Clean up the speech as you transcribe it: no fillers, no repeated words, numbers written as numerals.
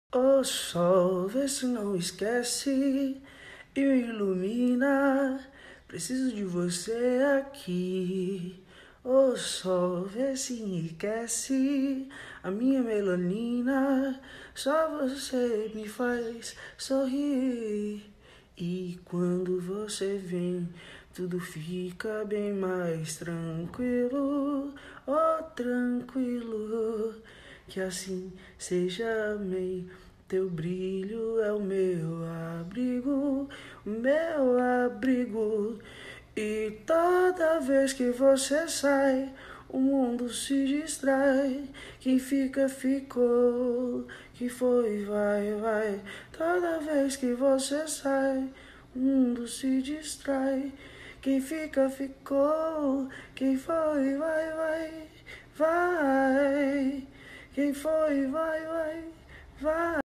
Ô sol, vê se não esquece e me ilumina. Preciso de você aqui. Ô sol, vê se enriquece a minha melanina. Só você me faz sorrir. E quando você vem, tudo fica bem mais tranquilo. Oh, tranquilo. Que assim seja, amém. Teu brilho é o meu abrigo. E toda vez que você sai, o mundo se distrai. Quem fica, ficou. Que foi, vai, vai. Toda vez que você sai, o mundo se distrai. Quem fica, ficou. Quem foi, vai, vai, vai. Quem foi, vai, vai, vai.